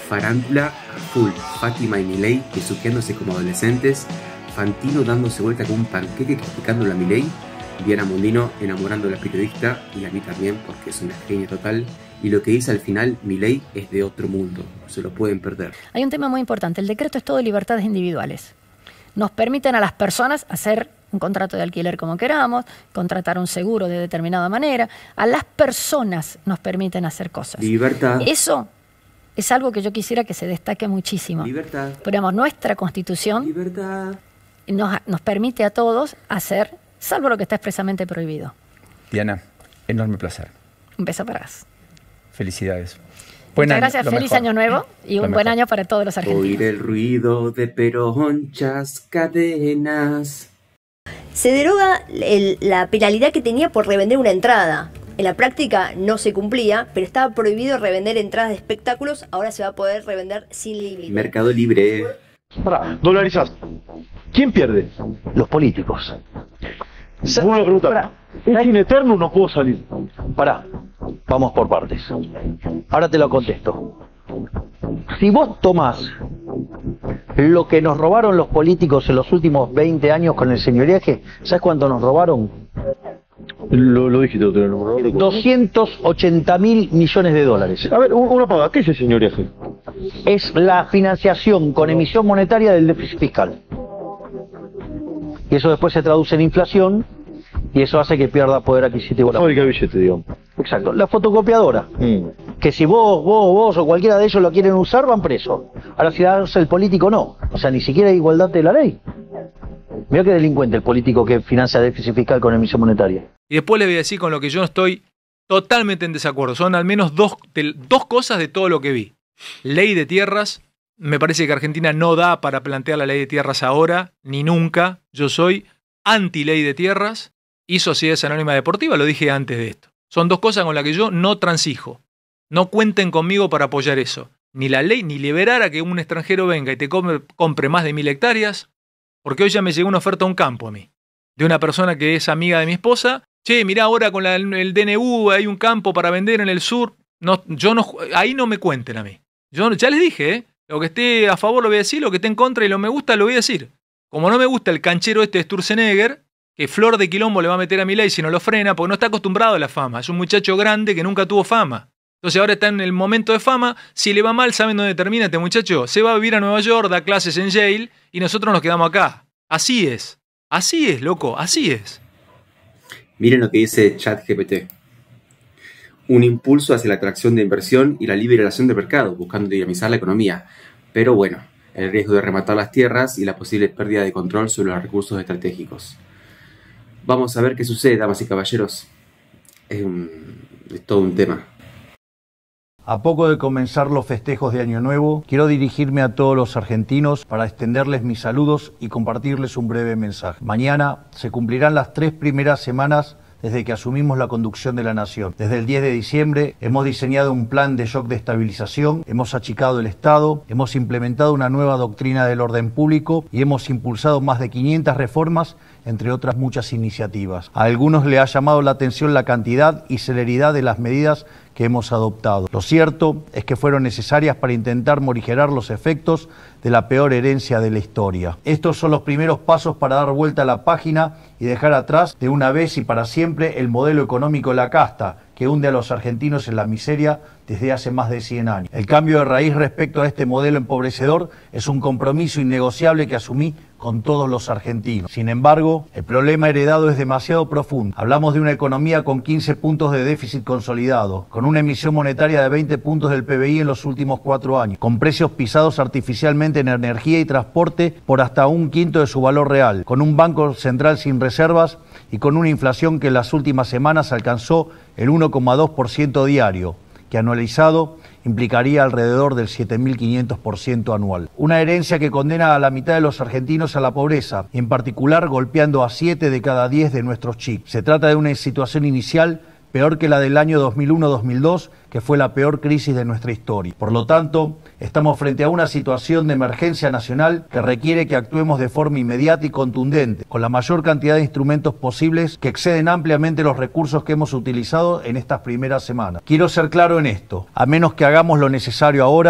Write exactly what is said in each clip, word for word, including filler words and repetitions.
farándula a full. Fátima y Milei besuqueándose como adolescentes, Fantino dándose vuelta con un panqueque criticándolo a Milei, Diana Mondino enamorando a la periodista y a mí también porque es una genia total. Y lo que dice al final, Milei es de otro mundo, se lo pueden perder. Hay un tema muy importante, el decreto es todo libertades individuales. Nos permiten a las personas hacer un contrato de alquiler como queramos, contratar un seguro de determinada manera. A las personas nos permiten hacer cosas. Libertad. Eso es algo que yo quisiera que se destaque muchísimo. Libertad. Pero, digamos, nuestra Constitución Libertad. Nos, nos permite a todos hacer, salvo lo que está expresamente prohibido. Diana, enorme placer. Un beso para vos. Felicidades. Buen Muchas año, gracias, feliz mejor. Año nuevo y lo un mejor. Buen año para todos los argentinos. Oír el ruido de peronchas cadenas. Se deroga el, la penalidad que tenía por revender una entrada. En la práctica no se cumplía, pero estaba prohibido revender entradas de espectáculos. Ahora se va a poder revender sin límite. Mercado Libre. Pará, dolarizás. ¿Quién pierde? Los políticos. Buena pregunta. Pará. Es sin eterno, no puedo salir. Pará, vamos por partes. Ahora te lo contesto. Si vos tomás lo que nos robaron los políticos en los últimos veinte años con el señoriaje, ¿sabes cuánto nos robaron? Lo, lo dijiste, te lo doscientos ochenta mil millones de dólares. A ver, una paga, ¿qué es el señoriaje? Es la financiación con emisión monetaria del déficit fiscal. Y eso después se traduce en inflación y eso hace que pierda poder adquisitivo. La fábrica de billete, digamos. Exacto, la fotocopiadora. Mm. Que si vos, vos, vos o cualquiera de ellos lo quieren usar, van presos. Ahora si das el político, no. O sea, ni siquiera hay igualdad de la ley. Mirá qué delincuente el político que financia déficit fiscal con emisión monetaria. Y después le voy a decir con lo que yo estoy totalmente en desacuerdo. Son al menos dos, de, dos cosas de todo lo que vi. Ley de tierras. Me parece que Argentina no da para plantear la ley de tierras ahora, ni nunca. Yo soy anti-ley de tierras y Sociedades Anónimas Deportivas, lo dije antes de esto. Son dos cosas con las que yo no transijo. No cuenten conmigo para apoyar eso. Ni la ley, ni liberar a que un extranjero venga y te compre, compre más de mil hectáreas, porque hoy ya me llegó una oferta a un campo a mí, de una persona que es amiga de mi esposa. Che, mirá, ahora con la, el D N U hay un campo para vender en el sur. No, yo no, ahí no me cuenten a mí. Yo ya les dije, ¿eh? Lo que esté a favor lo voy a decir, lo que esté en contra y lo me gusta lo voy a decir. Como no me gusta el canchero este de Sturzenegger, que flor de quilombo le va a meter a Milei si no lo frena, porque no está acostumbrado a la fama. Es un muchacho grande que nunca tuvo fama. Entonces ahora está en el momento de fama. Si le va mal, ¿saben dónde termina este muchacho? Se va a vivir a Nueva York, da clases en Yale y nosotros nos quedamos acá. Así es. Así es, loco. Así es. Miren lo que dice ChatGPT. Un impulso hacia la atracción de inversión y la liberación del mercado, buscando dinamizar la economía. Pero bueno, el riesgo de rematar las tierras y la posible pérdida de control sobre los recursos estratégicos. Vamos a ver qué sucede, damas y caballeros. Es, un, es todo un tema. A poco de comenzar los festejos de Año Nuevo, quiero dirigirme a todos los argentinos para extenderles mis saludos y compartirles un breve mensaje. Mañana se cumplirán las tres primeras semanas desde que asumimos la conducción de la nación. Desde el diez de diciembre hemos diseñado un plan de shock de estabilización, hemos achicado el Estado, hemos implementado una nueva doctrina del orden público y hemos impulsado más de quinientas reformas, entre otras muchas iniciativas. A algunos le ha llamado la atención la cantidad y celeridad de las medidas que hemos adoptado. Lo cierto es que fueron necesarias para intentar morigerar los efectos de la peor herencia de la historia. Estos son los primeros pasos para dar vuelta a la página y dejar atrás de una vez y para siempre el modelo económico de la casta, que hunde a los argentinos en la miseria desde hace más de cien años. El cambio de raíz respecto a este modelo empobrecedor es un compromiso innegociable que asumí con todos los argentinos. Sin embargo, el problema heredado es demasiado profundo. Hablamos de una economía con quince puntos de déficit consolidado, con una emisión monetaria de veinte puntos del P B I en los últimos cuatro años, con precios pisados artificialmente en energía y transporte por hasta un quinto de su valor real, con un banco central sin reservas y con una inflación que en las últimas semanas alcanzó el uno coma dos por ciento diario, que anualizado implicaría alrededor del siete mil quinientos por ciento anual. Una herencia que condena a la mitad de los argentinos a la pobreza, en particular golpeando a siete de cada diez de nuestros chicos. Se trata de una situación inicial peor que la del año dos mil uno dos mil dos, que fue la peor crisis de nuestra historia. Por lo tanto, estamos frente a una situación de emergencia nacional que requiere que actuemos de forma inmediata y contundente, con la mayor cantidad de instrumentos posibles que exceden ampliamente los recursos que hemos utilizado en estas primeras semanas. Quiero ser claro en esto, a menos que hagamos lo necesario ahora,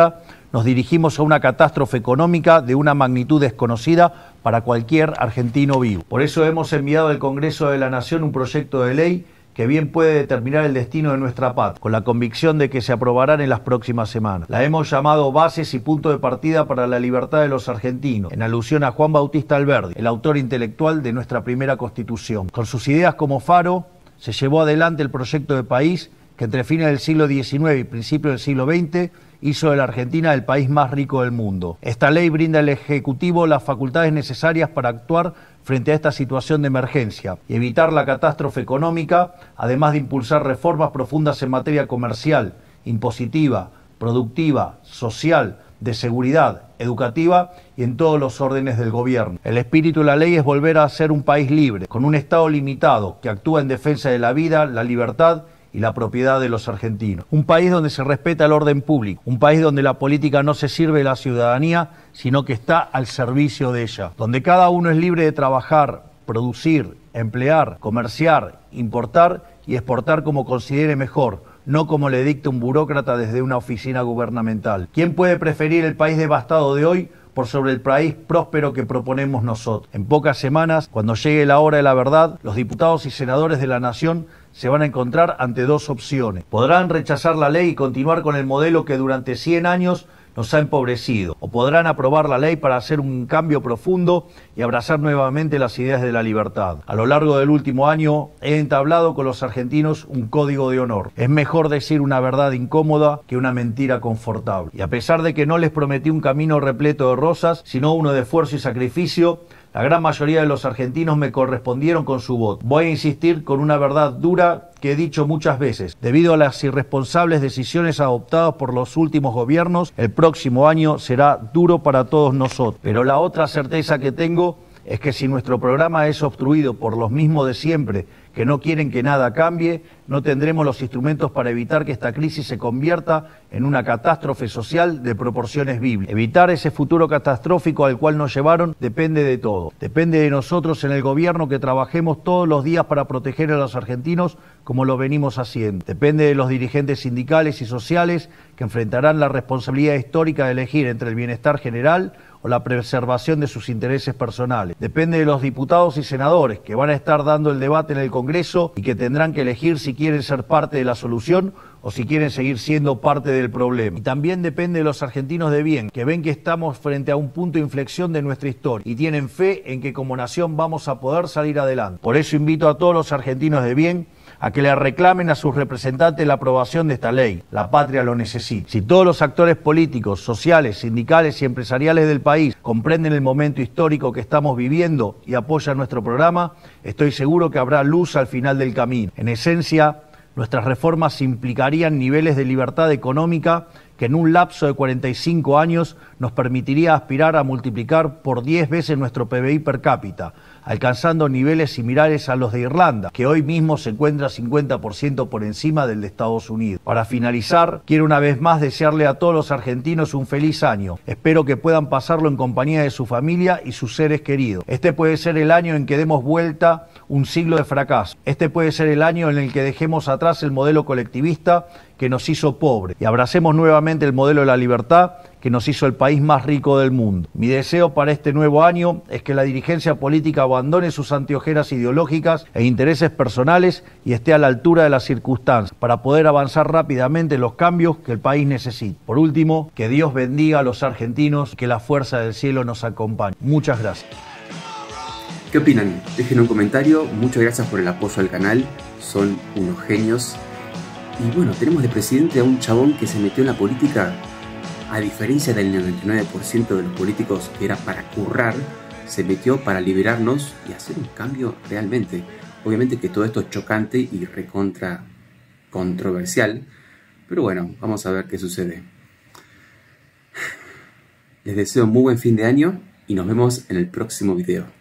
nos dirigimos a una catástrofe económica de una magnitud desconocida para cualquier argentino vivo. Por eso hemos enviado al Congreso de la Nación un proyecto de ley que bien puede determinar el destino de nuestra patria, con la convicción de que se aprobarán en las próximas semanas. La hemos llamado Bases y Punto de Partida para la Libertad de los Argentinos, en alusión a Juan Bautista Alberdi, el autor intelectual de nuestra primera Constitución. Con sus ideas como faro, se llevó adelante el proyecto de país que entre fines del siglo diecinueve y principios del siglo veinte hizo de la Argentina el país más rico del mundo. Esta ley brinda al Ejecutivo las facultades necesarias para actuar frente a esta situación de emergencia y evitar la catástrofe económica, además de impulsar reformas profundas en materia comercial, impositiva, productiva, social, de seguridad, educativa y en todos los órdenes del gobierno. El espíritu de la ley es volver a ser un país libre, con un Estado limitado que actúa en defensa de la vida, la libertad y la propiedad de los argentinos. Un país donde se respeta el orden público, un país donde la política no se sirve de la ciudadanía, sino que está al servicio de ella, donde cada uno es libre de trabajar, producir, emplear, comerciar, importar y exportar como considere mejor, no como le dicta un burócrata desde una oficina gubernamental. ¿Quién puede preferir el país devastado de hoy por sobre el país próspero que proponemos nosotros? En pocas semanas, cuando llegue la hora de la verdad, los diputados y senadores de la Nación se van a encontrar ante dos opciones. Podrán rechazar la ley y continuar con el modelo que durante cien años nos ha empobrecido, o podrán aprobar la ley para hacer un cambio profundo y abrazar nuevamente las ideas de la libertad. A lo largo del último año he entablado con los argentinos un código de honor. Es mejor decir una verdad incómoda que una mentira confortable. Y a pesar de que no les prometí un camino repleto de rosas, sino uno de esfuerzo y sacrificio, la gran mayoría de los argentinos me correspondieron con su voto. Voy a insistir con una verdad dura que he dicho muchas veces. Debido a las irresponsables decisiones adoptadas por los últimos gobiernos, el próximo año será duro para todos nosotros. Pero la otra certeza que tengo es que si nuestro programa es obstruido por los mismos de siempre, que no quieren que nada cambie, no tendremos los instrumentos para evitar que esta crisis se convierta en una catástrofe social de proporciones bíblicas. Evitar ese futuro catastrófico al cual nos llevaron depende de todo. Depende de nosotros en el gobierno que trabajemos todos los días para proteger a los argentinos como lo venimos haciendo. Depende de los dirigentes sindicales y sociales que enfrentarán la responsabilidad histórica de elegir entre el bienestar general o la preservación de sus intereses personales. Depende de los diputados y senadores que van a estar dando el debate en el Congreso y que tendrán que elegir si quieren ser parte de la solución o si quieren seguir siendo parte del problema. Y también depende de los argentinos de bien, que ven que estamos frente a un punto de inflexión de nuestra historia y tienen fe en que como nación vamos a poder salir adelante. Por eso invito a todos los argentinos de bien a que le reclamen a sus representantes la aprobación de esta ley. La patria lo necesita. Si todos los actores políticos, sociales, sindicales y empresariales del país comprenden el momento histórico que estamos viviendo y apoyan nuestro programa, estoy seguro que habrá luz al final del camino. En esencia, nuestras reformas implicarían niveles de libertad económica que en un lapso de cuarenta y cinco años nos permitiría aspirar a multiplicar por diez veces nuestro P B I per cápita, alcanzando niveles similares a los de Irlanda, que hoy mismo se encuentra cincuenta por ciento por encima del de Estados Unidos. Para finalizar, quiero una vez más desearle a todos los argentinos un feliz año. Espero que puedan pasarlo en compañía de su familia y sus seres queridos. Este puede ser el año en que demos vuelta un siglo de fracaso. Este puede ser el año en el que dejemos atrás el modelo colectivista que nos hizo pobres y abracemos nuevamente el modelo de la libertad que nos hizo el país más rico del mundo. Mi deseo para este nuevo año es que la dirigencia política abandone sus anteojeras ideológicas e intereses personales y esté a la altura de las circunstancias para poder avanzar rápidamente en los cambios que el país necesita. Por último, que Dios bendiga a los argentinos, que la fuerza del cielo nos acompañe. Muchas gracias. ¿Qué opinan? Dejen un comentario. Muchas gracias por el apoyo al canal. Son unos genios. Y bueno, tenemos de presidente a un chabón que se metió en la política, a diferencia del noventa y nueve por ciento de los políticos que era para currar, se metió para liberarnos y hacer un cambio realmente. Obviamente que todo esto es chocante y recontra controversial, pero bueno, vamos a ver qué sucede. Les deseo un muy buen fin de año y nos vemos en el próximo video.